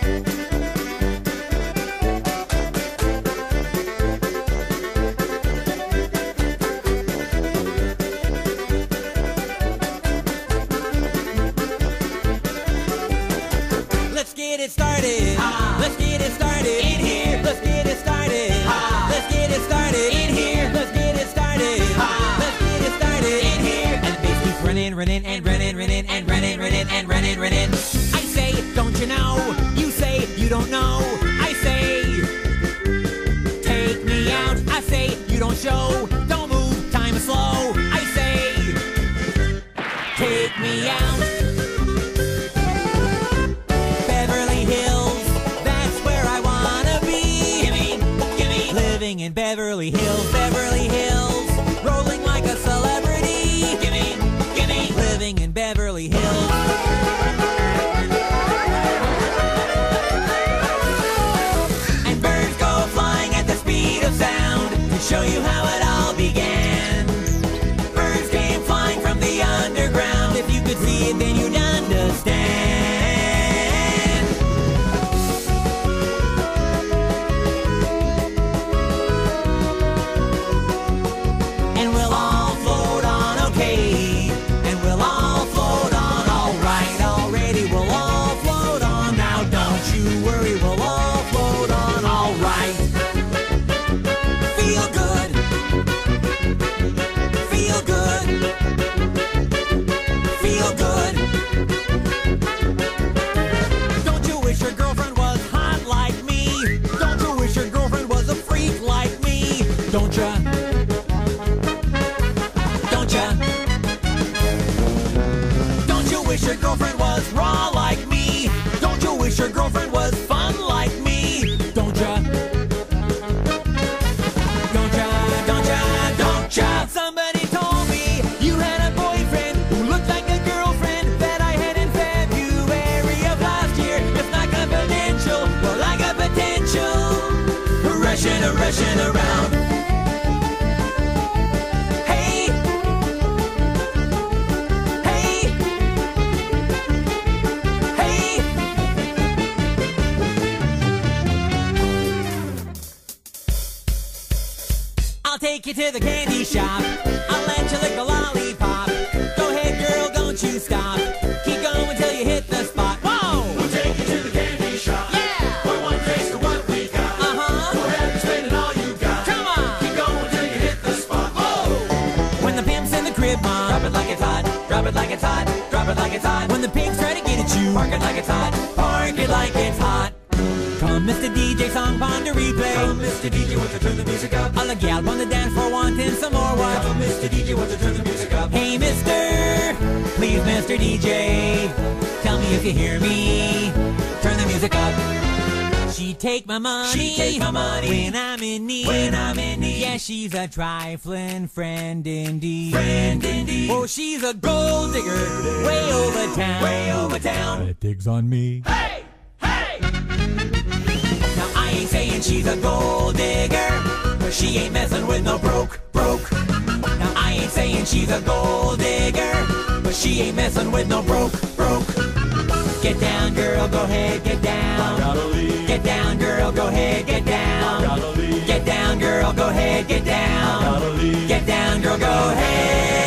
Let's get it started. Let's get it started in here. Let's get it started. Let's get it started in here. Let's get it started. Let's get it started in here. And the bass keeps running, running, and running, running, and running, running, and running, running. I say, don't you know? You say, you don't know. I say, take me out. I say, you don't show. Don't move, time is slow. I say, take me out. In Beverly Hills, Beverly Hills, rolling like a celebrity. Gimme, living in Beverly Hills. And birds go flying at the speed of sound to show you how it all began. Birds came flying from the underground. If you could see it, then you'd understand. Don't ya? Don't ya? Don't you wish your girlfriend was raw like me? Don't you wish your girlfriend was fun like me? Don't ya? Don't ya? Don't ya? Don't ya? Somebody told me you had a boyfriend who looked like a girlfriend that I had in February of last year. It's not confidential, but like a potential rushing around. I'll take you to the candy shop. I'll let you lick a lollipop. Go ahead, girl, don't you stop. Keep going until you hit the spot. Whoa! We'll take you to the candy shop. Yeah! For one taste of what we got. Uh-huh. Go ahead and spend it all you got. Come on! Keep going until you hit the spot. Whoa! When the pimp's in the crib, mom, Drop it like it's hot. Drop it like it's hot. Drop it like it's hot. when the pigs try to get at you, Park it like it's hot. park it like it's hot. Come, Mr. DJ, song pond to replay. Come, Mr. DJ, want to turn the music up? All the gal on the dance floor wanting some more what? Come, Mr. DJ, want to turn the music up? Hey, mister, please, Mr. DJ, tell me if you hear me. Turn the music up. She take my money. She take my money. When I'm in need. When I'm in need. Yeah, she's a trifling friend indeed. Friend indeed. Oh, she's a gold digger way over town. Way over town. It digs on me. Hey! Hey! Now I ain't saying she's a gold digger, but she ain't messing with no broke. Now I ain't saying she's a gold digger, but she ain't messing with no broke. Get down, girl, go ahead, get down. Gotta leave. Get down, girl, go ahead, get down. Gotta leave. Get down, girl, go ahead, get down. Gotta leave. Get down, girl, go ahead.